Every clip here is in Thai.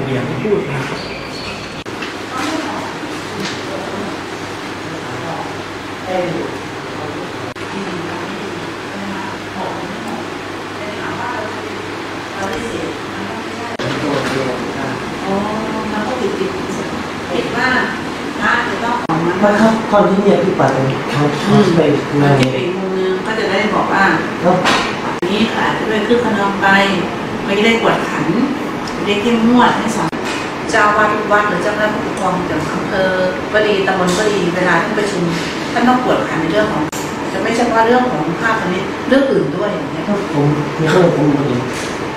เบี่ยงพูดนะผิดว่าพระจะต้องออกมาไม่ครับตอนที่เนี่ยพี่ปัดเขาไปในมุมนึงก็จะได้บอกว่านี้อาจจะด้วยคือขนมไปไม่ได้กวดขันไม่ได้เข้มงวดให้สอนเจ้าวัดวัดหรือเจ้าคณะผู้ปกครองจากอำเภอก็ดีตำบลก็ดีเวลาท่านประชุมท่านต้องกวดขันในเรื่องของจะไม่ใช่ว่าเรื่องของภาพนี้เรื่องอื่นด้วยอย่างเงี้ยผมมีเรื่องผมเอง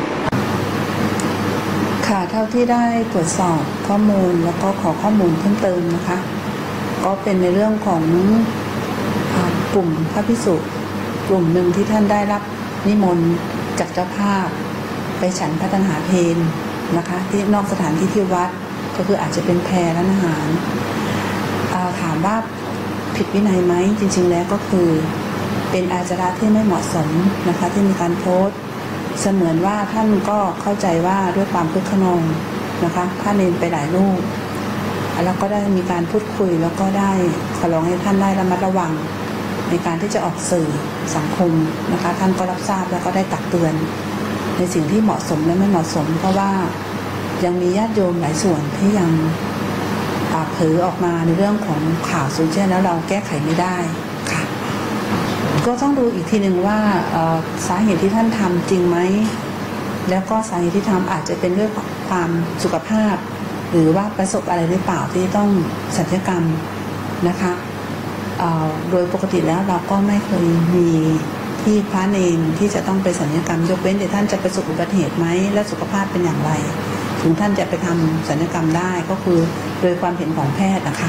ค่ะเท่าที่ได้ตรวจสอบข้อมูลแล้วก็ขอข้อมูลเพิ่มเติมนะคะก็เป็นในเรื่องของกลุ่มพระภิกษุกลุ่มหนึ่งที่ท่านได้รับนิมนต์จากเจ้าภาพไปฉันภัตตาหารเพลนะคะที่นอกสถานที่ที่วัดก็คืออาจจะเป็นแพรร้านอาหารถามว่าผิดวินัยไหมจริงๆแล้วก็คือเป็นอาจาระที่ไม่เหมาะสมนะคะที่มีการโพสต์เสมือนว่าท่านก็เข้าใจว่าด้วยความคึกขนองนะคะท่านเองไปหลายรูปแล้วก็ได้มีการพูดคุยแล้วก็ได้ขอร้องให้ท่านได้ระมัดระวังในการที่จะออกสื่อสังคมนะคะท่านก็รับทราบแล้วก็ได้ตักเตือนในสิ่งที่เหมาะสมและไม่เหมาะสมเพราะว่ายังมีญาติโยมหลายส่วนที่ยังเผยออกมาในเรื่องของข่าวโซเชียลแล้วเราแก้ไขไม่ได้ค่ะก็ต้องดูอีกทีหนึ่งว่าสาเหตุที่ท่านทำจริงไหมแล้วก็สาเหตุที่ทำอาจจะเป็นเรื่องความสุขภาพหรือว่าประสบอะไรหรือเปล่าที่ต้องศัลยกรรมนะคะโดยปกติแล้วเราก็ไม่เคยมีที่พระเนรที่จะต้องไปศัลยกรรมยกเว้นแต่ท่านจะประสบอุบัติเหตุไหมและสุขภาพเป็นอย่างไรถึงท่านจะไปทำศัลยกรรมได้ก็คือโดยความเห็นของแพทย์นะคะ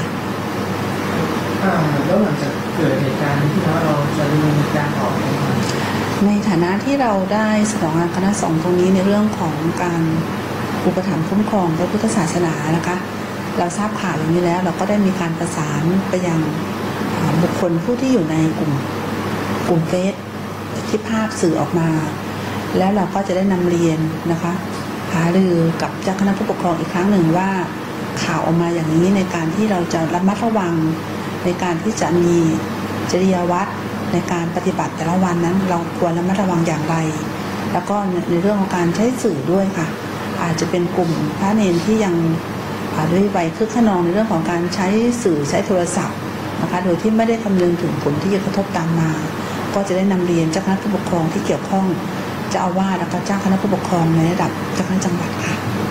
แล้วหลังจากเกิดเหตุการณ์ที่เราจะดำเนินการต่อไปในฐานะที่เราได้สนองงานคณะสงฆ์ตรงนี้ในเรื่องของการอุปถัมภ์คุ้มครองพระพุทธศาสนานะคะเราทราบข่าวอย่างนี้แล้วเราก็ได้มีการประสานไปยังบุคคลผู้ที่อยู่ในกลุ่มเฟซที่ภาพสื่อออกมาแล้วเราก็จะได้นำเรียนนะคะหารือกับเจ้าคณะผู้ปกครองอีกครั้งหนึ่งว่าข่าวออกมาอย่างนี้ในการที่เราจะระมัดระวังในการที่จะมีจริยวัตรในการปฏิบัติแต่ละวันนั้นเราควรระมัดระวังอย่างไรแล้วก็ในเรื่องของการใช้สื่อด้วยค่ะอาจจะเป็นกลุ่มพระเนรที่ยังด้วยวัยคึกขนองในเรื่องของการใช้สื่อใช้โทรศัพท์นะคะโดยที่ไม่ได้คำนึงถึงผลที่จะกระทบตามมาก็จะได้นำเรียนเจ้าคณะผู้ปกครองที่เกี่ยวข้องเจ้าอาวาสและก็เจ้าคณะผู้ปกครองในระดับเจ้าคณะจังหวัดค่ะ